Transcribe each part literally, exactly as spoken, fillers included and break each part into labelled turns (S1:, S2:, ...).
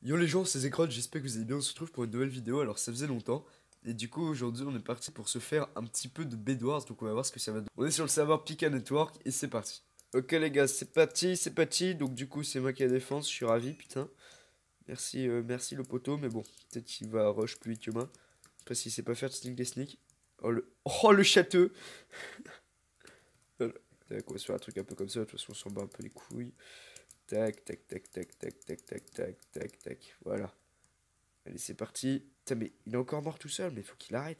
S1: Yo les gens, c'est Zekron, j'espère que vous allez bien, on se retrouve pour une nouvelle vidéo, alors ça faisait longtemps. Et du coup aujourd'hui on est parti pour se faire un petit peu de Bedwars, donc on va voir ce que ça va donner. On est sur le serveur Pika Network et c'est parti. Ok les gars, c'est parti, c'est parti, donc du coup c'est moi qui ai la défense, je suis ravi, putain. Merci, euh, merci le poteau, mais bon, peut-être qu'il va rush plus vite que moi. Après s'il sait pas faire de sneak des sneaks. Oh le, oh, le châteux. Voilà. Tac, on va se faire un truc un peu comme ça, de toute façon on s'en bat un peu les couilles. Tac, tac, tac, tac, tac, tac, tac, tac, tac, tac, voilà. Allez, c'est parti. Putain, mais il est encore mort tout seul, mais faut qu'il arrête.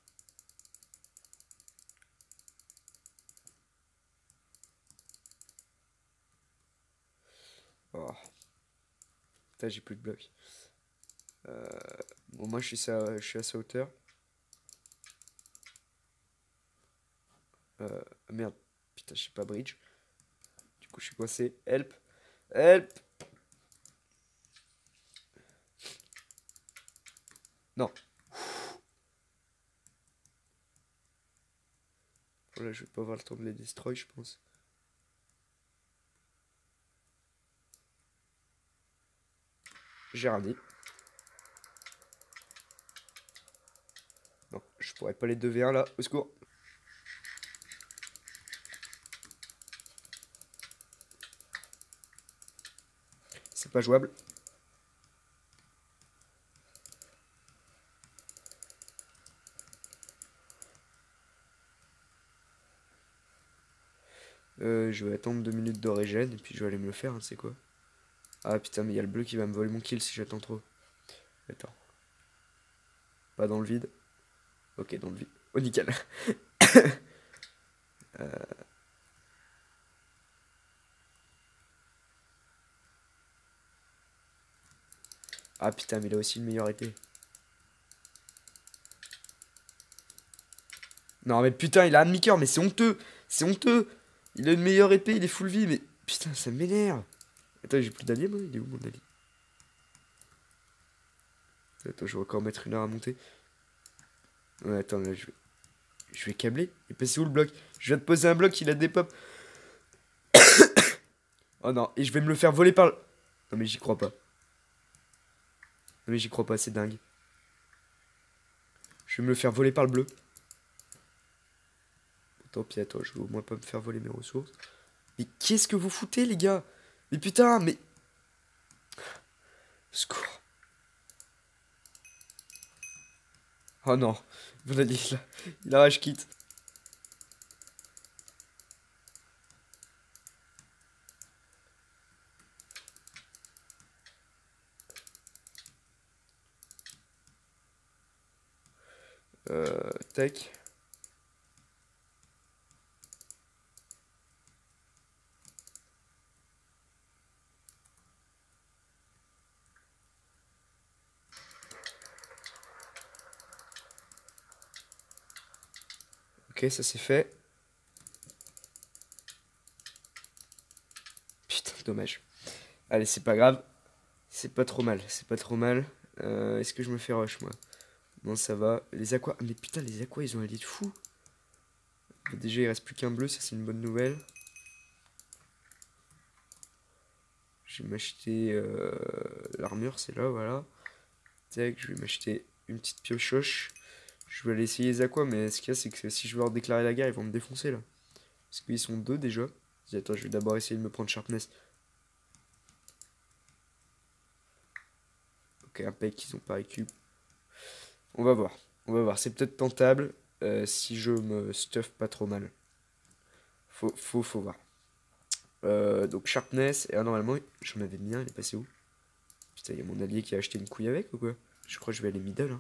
S1: Oh. Putain, j'ai plus de blocs. Euh... Bon, moi, je suis, ça, je suis à sa hauteur. Euh... Merde. Putain, je sais pas bridge. Du coup, je suis coincé. Help. Help. Non. Voilà, je vais pas avoir le temps de les destroy, je pense. J'ai ramené. Non, je pourrais pas les deux v un là. Au secours. C'est pas jouable. Euh, je vais attendre deux minutes de régène et puis je vais aller me le faire, hein, c'est quoi. Ah putain, mais il y a le bleu qui va me voler mon kill si j'attends trop. Attends. Pas dans le vide. Ok, dans le vide. Oh, nickel. euh... Ah putain, mais il a aussi une meilleure épée. Non, mais putain, il a un demi-coeur, mais c'est honteux. C'est honteux. Il a une meilleure épée, il est full vie, mais putain, ça m'énerve. Attends, j'ai plus d'alliés, moi. Il est où mon allié? Attends, je vais encore mettre une heure à monter. Ouais, attends, là, je vais. Je vais câbler. Et puis c'est où le bloc? Je viens de poser un bloc, il a des pop. Oh non, et je vais me le faire voler par le. Non, mais j'y crois pas. Non, mais j'y crois pas, c'est dingue. Je vais me le faire voler par le bleu. Tant pis, attends, je vais au moins pas me faire voler mes ressources. Mais qu'est-ce que vous foutez, les gars? Mais putain, mais. Secours. Oh non, mon allié, il a, il a rage quitte. Euh, tac. Ok, ça c'est fait. Putain, dommage. Allez, c'est pas grave. C'est pas trop mal, c'est pas trop mal. Euh, Est-ce que je me fais rush, moi? Non, ça va. Les aquas... Mais putain, les aquas, ils ont un lit de fou. Déjà, il reste plus qu'un bleu, ça c'est une bonne nouvelle. Je vais m'acheter euh, l'armure, c'est là, voilà. Tac, je vais m'acheter une petite piochoche. Je vais aller essayer les aquas, mais ce qu'il y a, c'est que si je veux leur déclarer la guerre, ils vont me défoncer, là. Parce qu'ils sont deux, déjà. Attends, je vais d'abord essayer de me prendre Sharpness. Ok, impec, ils ont pas récup. On va voir. On va voir, c'est peut-être tentable euh, si je me stuff pas trop mal. Faut, faut, faut voir. Euh, donc Sharpness, et ah, normalement, j'en avais mis un, il est passé où? Putain, il y a mon allié qui a acheté une couille avec ou quoi? Je crois que je vais aller middle. Hein.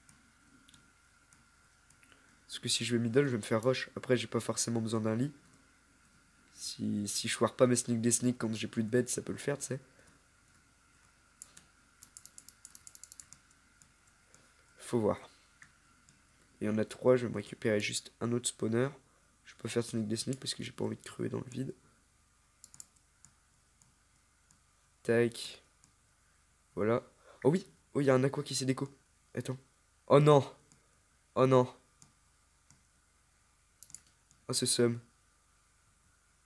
S1: Parce que si je vais middle, je vais me faire rush. Après, j'ai pas forcément besoin d'un lit. Si, si je foire pas mes sneaks des sneaks quand j'ai plus de bêtes, ça peut le faire, tu sais. Faut voir. Et il y en a trois, je vais me récupérer juste un autre spawner. Je peux pas faire sneak des sneaks parce que j'ai pas envie de crever dans le vide. Tac. Voilà. Oh oui, oh, il y a un aqua qui s'est déco. Attends. Oh non. Oh non. Oh, ce somme.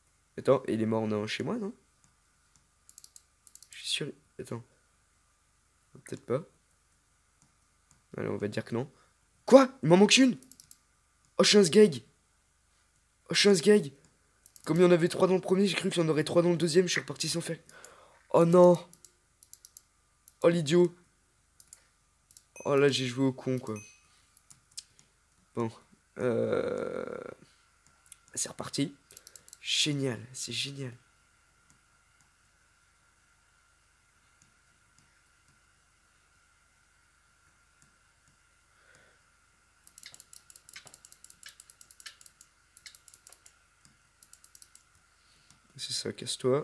S1: Attends, il est mort non, chez moi, non? Je suis sûr. Attends. Peut-être pas. Allez, on va dire que non. Quoi? Il m'en manque une? Oh, je suis un sgeg. Oh, je suis un sgeg. Comme il y en avait trois dans le premier, j'ai cru qu'il y en aurait trois dans le deuxième. Je suis reparti sans faire. Oh non. Oh l'idiot. Oh là, j'ai joué au con, quoi. Bon. Euh... C'est reparti. Génial, c'est génial. C'est ça, casse-toi.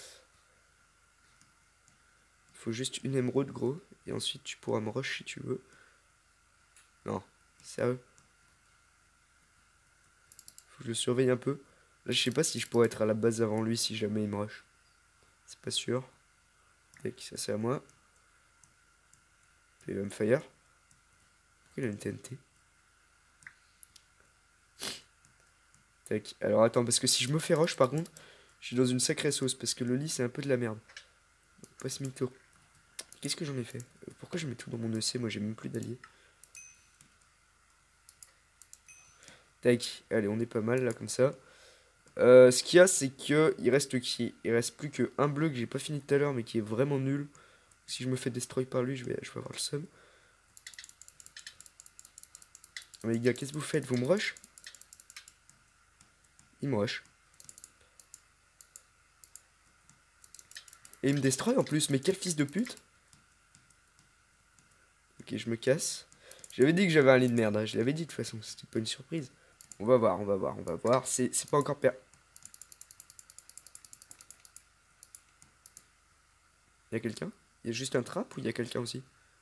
S1: Il faut juste une émeraude, gros. Et ensuite, tu pourras me rush si tu veux. Non, sérieux. Faut que je surveille un peu. Là, je sais pas si je pourrais être à la base avant lui si jamais il me rush. C'est pas sûr. Tac, ça c'est à moi. Il va me fire. Pourquoi il a une T N T? Tac. Alors attends, parce que si je me fais rush par contre, je suis dans une sacrée sauce. Parce que le lit c'est un peu de la merde. Pas ce mytho. Qu'est-ce que j'en ai fait? Pourquoi je mets tout dans mon E C? Moi j'ai même plus d'alliés. Tac. Allez, on est pas mal là comme ça. Euh, ce qu'il y a, c'est que il reste qui? Il reste plus qu'un bleu que j'ai pas fini tout à l'heure, mais qui est vraiment nul. Si je me fais destroy par lui, je vais, je vais avoir le seum. Mais les gars, qu'est-ce que vous faites? Vous me rush? Il me rush. Et il me destroy en plus, mais quel fils de pute. Ok, je me casse. J'avais dit que j'avais un lit de merde, hein. Je l'avais dit de toute façon, c'était pas une surprise. On va voir, on va voir, on va voir. C'est pas encore per... Il y a quelqu'un? Il y a juste un trap ou il y a quelqu'un aussi?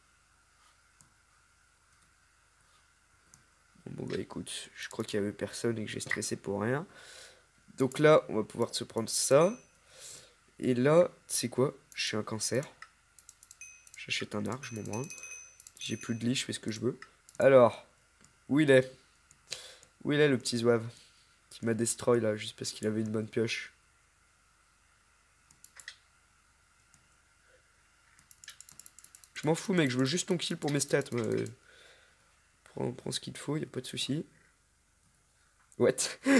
S1: Bon bah écoute, je crois qu'il y avait personne et que j'ai stressé pour rien. Donc là, on va pouvoir se prendre ça. Et là, c'est quoi? Je suis un cancer. J'achète un arc, je m'en branle. J'ai plus de lit, je fais ce que je veux. Alors, où il est? Où il est le petit zouave? Qui m'a destroy là, juste parce qu'il avait une bonne pioche. Je m'en fous mec, je veux juste ton kill pour mes stats. Moi. Prends, prends ce qu'il te faut, y a pas de souci. What?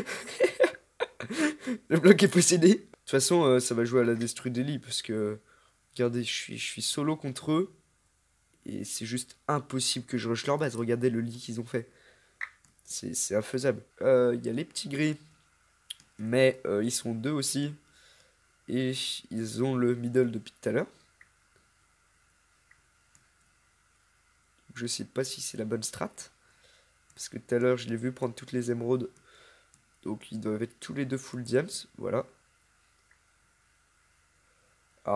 S1: Le bloc est possédé. De toute façon, euh, ça va jouer à la destru des lits parce que... Regardez, je suis, je suis solo contre eux. Et c'est juste impossible que je rush leur base. Regardez le lit qu'ils ont fait. C'est infaisable. Il euh, y a les petits gris. Mais euh, ils sont deux aussi. Et ils ont le middle depuis tout à l'heure. Je sais pas si c'est la bonne strat. Parce que tout à l'heure, je l'ai vu prendre toutes les émeraudes. Donc ils doivent être tous les deux full diams. Voilà. Ah.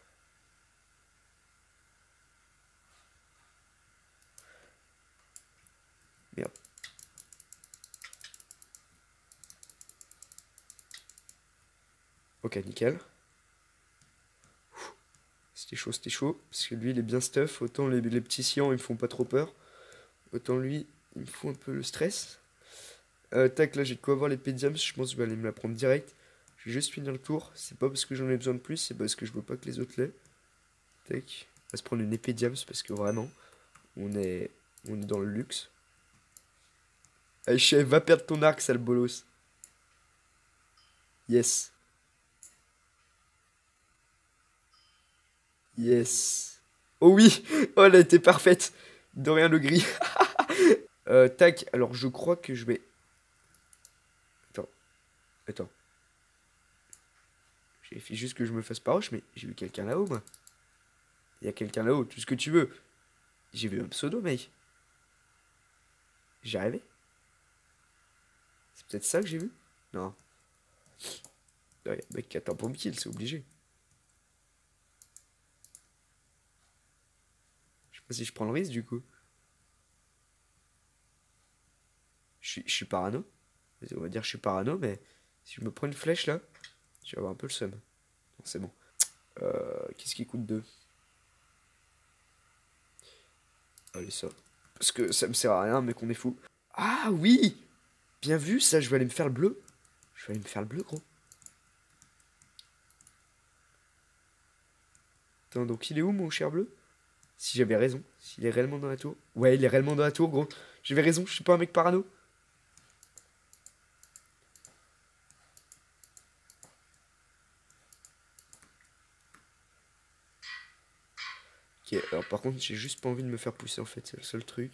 S1: Merde. Ok, nickel. C'était chaud, c'était chaud. Parce que lui, il est bien stuff. Autant les, les petits scients, ils me font pas trop peur. Autant lui, il me fout un peu le stress. Euh, tac, là, j'ai de quoi avoir les pédiams. Je pense que je vais aller me la prendre direct. Je vais juste finir le tour. C'est pas parce que j'en ai besoin de plus, c'est parce que je veux pas que les autres l'aient. Tac. On va se prendre une épée diams parce que vraiment, on est, on est dans le luxe. Allez, chef, va perdre ton arc, sale bolos. Yes. Yes. Oh oui. Oh, elle a été parfaite. Dorian le gris. euh, tac. Alors, je crois que je vais... Attends. Attends. J'ai fait juste que je me fasse pas roche, mais j'ai vu quelqu'un là-haut, moi. Il y a quelqu'un là-haut, tout ce que tu veux. J'ai vu un pseudo, mec. J'ai rêvé. C'est peut-être ça que j'ai vu? Non. Ouais, mec qui attend pour me kill, c'est obligé. Je sais pas si je prends le risque, du coup. Je suis, je suis parano. On va dire que je suis parano, mais si je me prends une flèche, là, je vais avoir un peu le seum. C'est bon. Euh, Qu'est-ce qui coûte deux? Allez, ça. Parce que ça me sert à rien, mais qu'on est fou. Ah oui! Bien vu, ça, je vais aller me faire le bleu. Je vais aller me faire le bleu, gros. Attends, donc il est où, mon cher bleu? Si j'avais raison. S'il est réellement dans la tour. Ouais, il est réellement dans la tour, gros. J'avais raison, je suis pas un mec parano. Ok, alors par contre, j'ai juste pas envie de me faire pousser en fait, c'est le seul truc.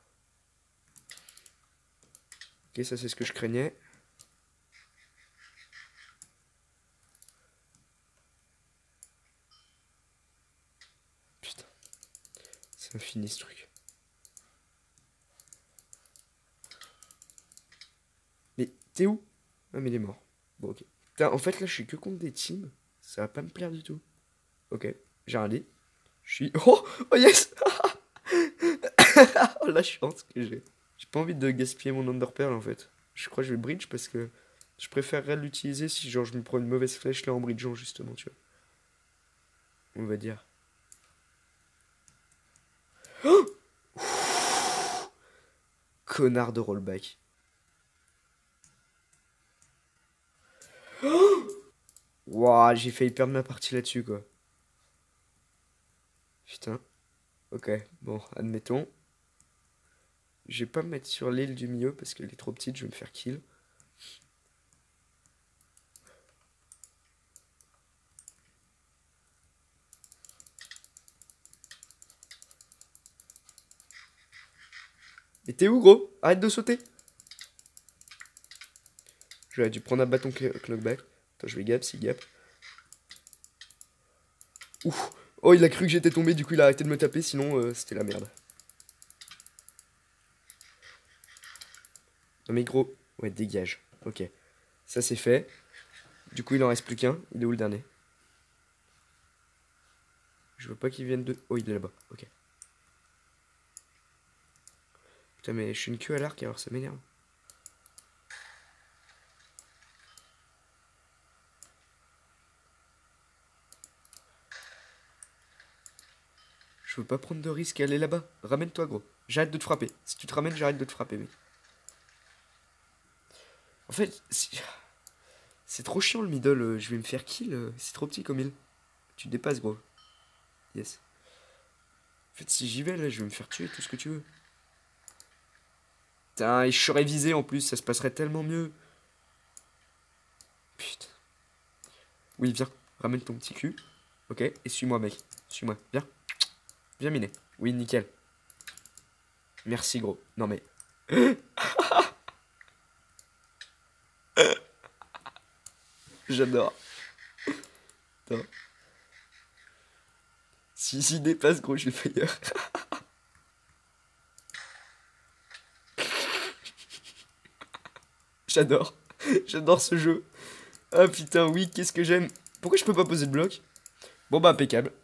S1: Ok, ça c'est ce que je craignais. Putain. C'est infini ce truc. Mais t'es où? Ah mais il est mort. Bon ok. Putain, en fait là je suis que contre des teams. Ça va pas me plaire du tout. Ok, j'ai un lit. Je suis... Oh, oh yes. Oh la chance que j'ai. J'ai pas envie de gaspiller mon Underpearl en fait. Je crois que je vais bridge parce que je préférerais l'utiliser si genre je me prends une mauvaise flèche là en bridgeant justement, tu vois. On va dire. Oh, connard de rollback. Waouh, j'ai failli perdre ma partie là-dessus quoi. Putain. Ok, bon, admettons. Je vais pas me mettre sur l'île du milieu parce qu'elle est trop petite, je vais me faire kill. Mais t'es où gros? Arrête de sauter. J'aurais dû prendre un bâton knockback. Attends, je vais gap, si gap. Ouf. Oh, il a cru que j'étais tombé, du coup il a arrêté de me taper, sinon euh, c'était la merde. Non mais gros, ouais, dégage. Ok, ça c'est fait. Du coup il en reste plus qu'un. Il est où le dernier? Je veux pas qu'il vienne de... Oh, il est là-bas, ok. Putain mais je suis une queue à l'arc alors ça m'énerve. Je veux pas prendre de risque à aller là-bas. Ramène-toi gros. J'arrête de te frapper. Si tu te ramènes, j'arrête de te frapper mec. En fait, c'est trop chiant le middle. Je vais me faire kill. C'est trop petit comme il. Tu dépasses gros. Yes. En fait, si j'y vais là, je vais me faire tuer tout ce que tu veux. Putain, et je serais visé en plus. Ça se passerait tellement mieux. Putain. Oui, viens. Ramène ton petit cul. Ok, et suis-moi mec. Suis-moi. Viens. Viens miner. Oui, nickel. Merci gros. Non mais... J'adore. Attends. Si, si dépasse gros, je vais fire. J'adore. J'adore ce jeu. Ah putain, oui, qu'est-ce que j'aime. Pourquoi je peux pas poser de bloc? Bon bah impeccable.